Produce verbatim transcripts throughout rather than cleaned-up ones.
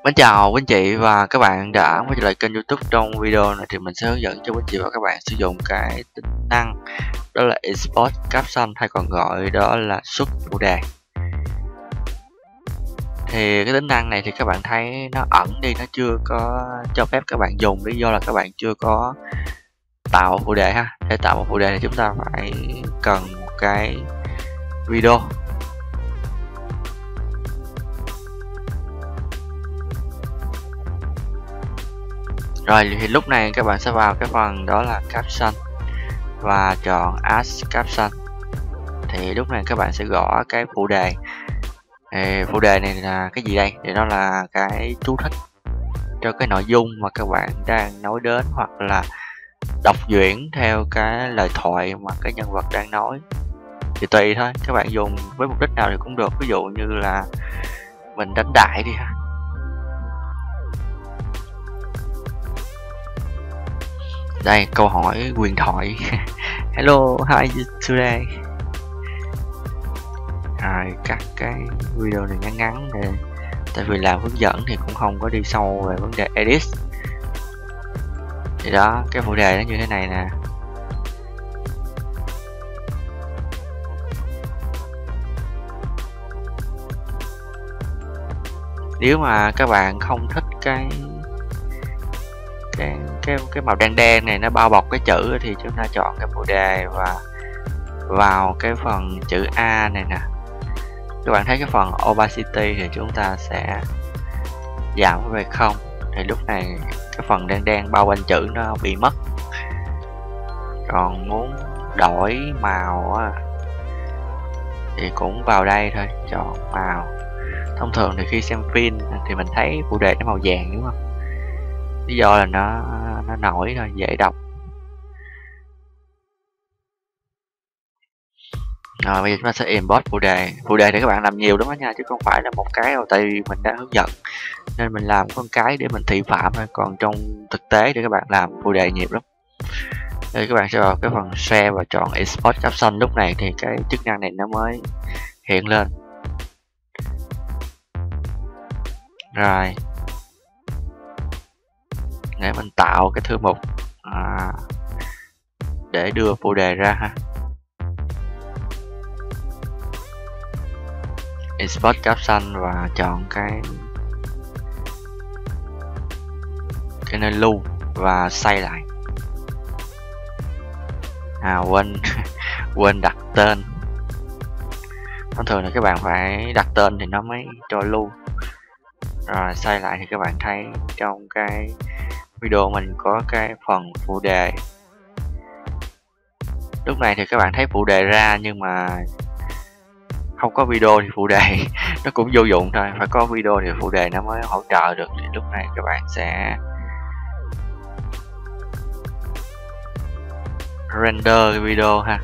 Mến chào quý anh chị và các bạn đã quay trở lại kênh YouTube. Trong video này thì mình sẽ hướng dẫn cho quý anh chị và các bạn sử dụng cái tính năng đó là Export Caption, hay còn gọi đó là xuất phụ đề. Thì cái tính năng này thì các bạn thấy nó ẩn đi, nó chưa có cho phép các bạn dùng, lý do là các bạn chưa có tạo phụ đề ha. Để tạo một phụ đề thì chúng ta phải cần một cái video. Rồi thì lúc này các bạn sẽ vào cái phần đó là Caption và chọn Add Caption. Thì lúc này các bạn sẽ gõ cái phụ đề. Thì phụ đề này là cái gì đây? Thì nó là cái chú thích cho cái nội dung mà các bạn đang nói đến, hoặc là đọc duyễn theo cái lời thoại mà cái nhân vật đang nói. Thì tùy thôi, các bạn dùng với mục đích nào thì cũng được. Ví dụ như là mình đánh đại đi ha. Đây, câu hỏi huyền thoại. Hello, how are you today? Rồi, cắt cái video này ngắn ngắn để, tại vì làm hướng dẫn thì cũng không có đi sâu về vấn đề edit. Thì đó, cái phụ đề nó như thế này nè. Nếu mà các bạn không thích cái cái cái cái màu đen đen này nó bao bọc cái chữ thì chúng ta chọn cái phụ đề và vào cái phần chữ A này nè. Các bạn thấy cái phần opacity thì chúng ta sẽ giảm về không. Thì lúc này cái phần đen đen bao quanh chữ nó bị mất. Còn muốn đổi màu thì cũng vào đây thôi, chọn màu. Thông thường thì khi xem phim thì mình thấy phụ đề nó màu vàng, đúng không? Lý do là nó nó nổi thôi, dễ đọc. Rồi bây giờ chúng ta sẽ import phụ đề. Phụ đề thì các bạn làm nhiều lắm đó nha, chứ không phải là một cái đâu, tại vì mình đã hướng dẫn nên mình làm con cái để mình thị phạm thôi. Còn trong thực tế thì các bạn làm phụ đề nhiều lắm. Đây, các bạn sẽ vào cái phần share và chọn export caption. Lúc này thì cái chức năng này nó mới hiện lên. Rồi, để mình tạo cái thư mục à, để đưa phụ đề ra ha. Export caption và chọn cái cái nơi lưu và xây lại. À quên quên đặt tên. Thông thường là các bạn phải đặt tên thì nó mới cho lưu. Rồi xây lại thì các bạn thấy trong cái video mình có cái phần phụ đề. Lúc này thì các bạn thấy phụ đề ra nhưng mà không có video thì phụ đề nó cũng vô dụng thôi. Phải có video thì phụ đề nó mới hỗ trợ được. Thì lúc này các bạn sẽ render cái video ha.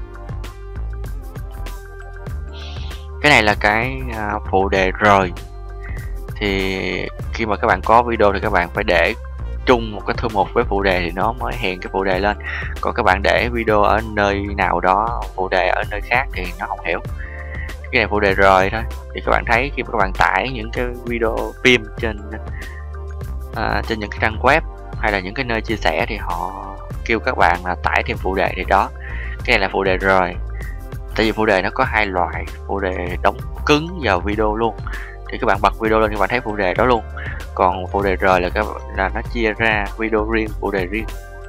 Cái này là cái phụ đề rồi. Thì khi mà các bạn có video thì các bạn phải để chung một cái thư mục với phụ đề thì nó mới hiện cái phụ đề lên. Còn các bạn để video ở nơi nào đó, phụ đề ở nơi khác thì nó không hiểu. Cái này phụ đề rồi thôi. Thì các bạn thấy khi mà các bạn tải những cái video phim trên uh, trên những cái trang web hay là những cái nơi chia sẻ thì họ kêu các bạn là tải thêm phụ đề. Thì đó, cái này là phụ đề rồi. Tại vì phụ đề nó có hai loại, phụ đề đóng cứng vào video luôn. Thì các bạn bật video lên các bạn thấy phụ đề đó luôn. Còn phụ đề rời là các là nó chia ra video riêng, phụ đề riêng.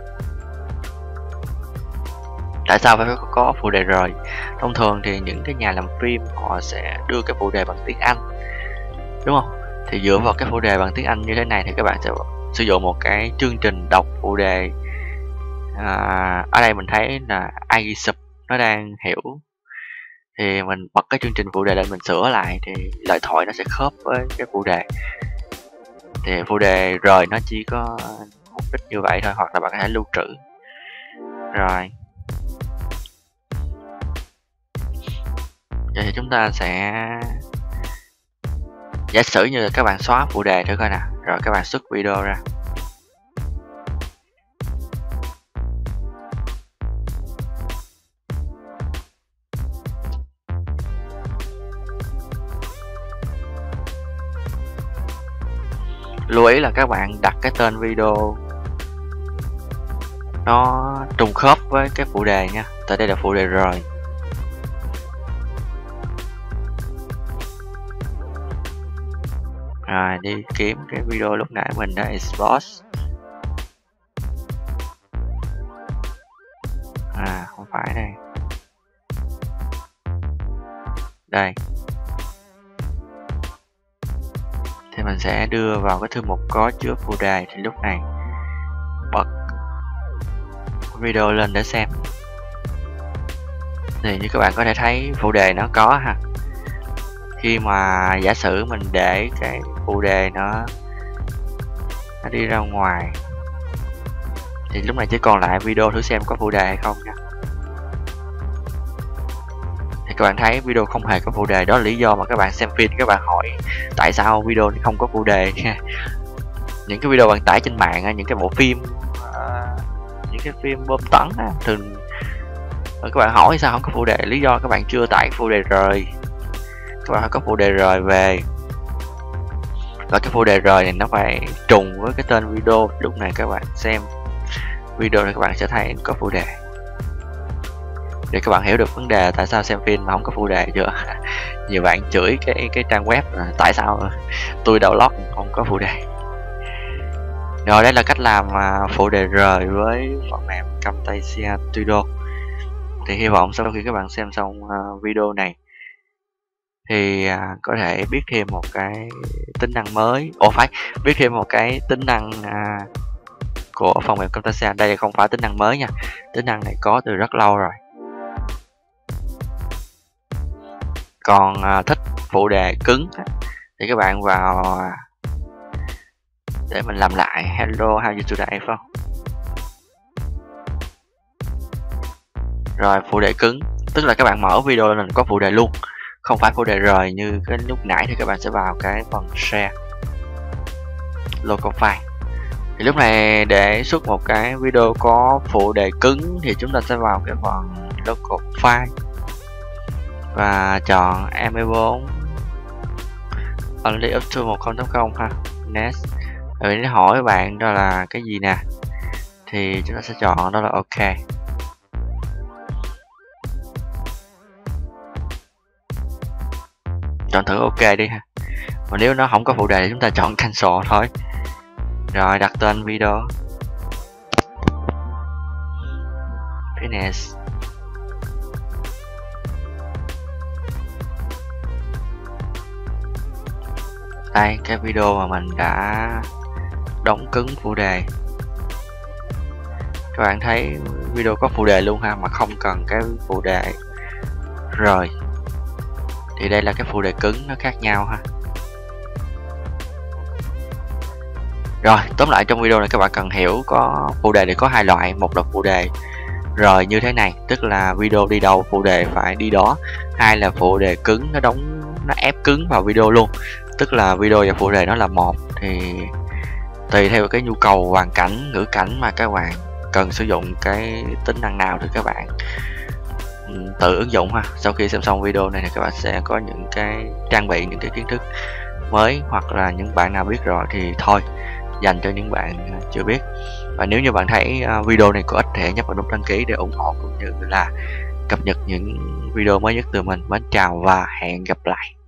Tại sao phải có phụ đề rời? Thông thường thì những cái nhà làm phim họ sẽ đưa cái phụ đề bằng tiếng Anh, đúng không? Thì dựa vào cái phụ đề bằng tiếng Anh như thế này thì các bạn sẽ sử dụng một cái chương trình đọc phụ đề. À, ở đây mình thấy là i giê sub nó đang hiểu. Thì mình bật cái chương trình phụ đề lên, mình sửa lại thì lời thoại nó sẽ khớp với cái phụ đề. Thì phụ đề rời nó chỉ có mục đích như vậy thôi, hoặc là bạn có thể lưu trữ. Rồi, vậy thì chúng ta sẽ giả sử như là các bạn xóa phụ đề thử coi nè. Rồi các bạn xuất video ra. lưu ý là các bạn đặt cái tên video nó trùng khớp với cái phụ đề nha. Tại đây là phụ đề rồi. Rồi đi kiếm cái video lúc nãy mình đã export. À không phải đây. Đây. Thì mình sẽ đưa vào cái thư mục có chứa phụ đề. Thì lúc này bật video lên để xem. Thì như các bạn có thể thấy phụ đề nó có ha. Khi mà giả sử mình để cái phụ đề nó nó đi ra ngoài thì lúc này chỉ còn lại video thử xem có phụ đề hay không nha. Thì các bạn thấy video không hề có phụ đề, đó là lý do mà các bạn xem phim các bạn hỏi tại sao video không có phụ đề nha. Những cái video bạn tải trên mạng, những cái bộ phim, những cái phim bom tấn thường các bạn hỏi sao không có phụ đề, lý do các bạn chưa tải phụ đề rồi. Các bạn phải có phụ đề rời về, và cái phụ đề rời này nó phải trùng với cái tên video. Lúc này các bạn xem video này các bạn sẽ thấy có phụ đề, để các bạn hiểu được vấn đề tại sao xem phim mà không có phụ đề chưa. Nhiều bạn chửi cái cái trang web là tại sao tôi download không có phụ đề. Rồi đây là cách làm phụ đề rời với phần mềm Camtasia Studio. Thì hy vọng sau khi các bạn xem xong video này thì à, có thể biết thêm một cái tính năng mới. Ồ phải, biết thêm một cái tính năng à, của phần mềm Camtasia. Đây không phải tính năng mới nha, tính năng này có từ rất lâu rồi. Còn à, thích phụ đề cứng thì các bạn vào à, để mình làm lại hello how you today phải không? Rồi phụ đề cứng tức là các bạn mở video lên có phụ đề luôn, không phải phụ đề rời như cái lúc nãy. Thì các bạn sẽ vào cái phần share local file. Thì lúc này để xuất một cái video có phụ đề cứng thì chúng ta sẽ vào cái phần local file và chọn em pê bốn only up to một chấm không ha, next. Rồi nó hỏi các bạn đó là cái gì nè, thì chúng ta sẽ chọn đó là ok. Chọn thử ok đi ha. Còn nếu nó không có phụ đề thì chúng ta chọn cancel thôi. Rồi đặt tên video finish. Đây cái video mà mình đã đóng cứng phụ đề. Các bạn thấy video có phụ đề luôn ha, mà không cần cái phụ đề rồi. Thì đây là cái phụ đề cứng, nó khác nhau ha. Rồi tóm lại trong video này các bạn cần hiểu có phụ đề thì có hai loại. Một là phụ đề rời như thế này, tức là video đi đâu phụ đề phải đi đó. Hai là phụ đề cứng, nó đóng nó ép cứng vào video luôn, tức là video và phụ đề nó là một. Thì tùy theo cái nhu cầu hoàn cảnh ngữ cảnh mà các bạn cần sử dụng cái tính năng nào thì các bạn tự ứng dụng ha. Sau khi xem xong video này thì các bạn sẽ có những cái trang bị những cái kiến thức mới, hoặc là những bạn nào biết rồi thì thôi, dành cho những bạn chưa biết. Và nếu như bạn thấy video này có ích thì hãy nhấp vào nút đăng ký để ủng hộ cũng như là cập nhật những video mới nhất từ mình. Mến chào và hẹn gặp lại.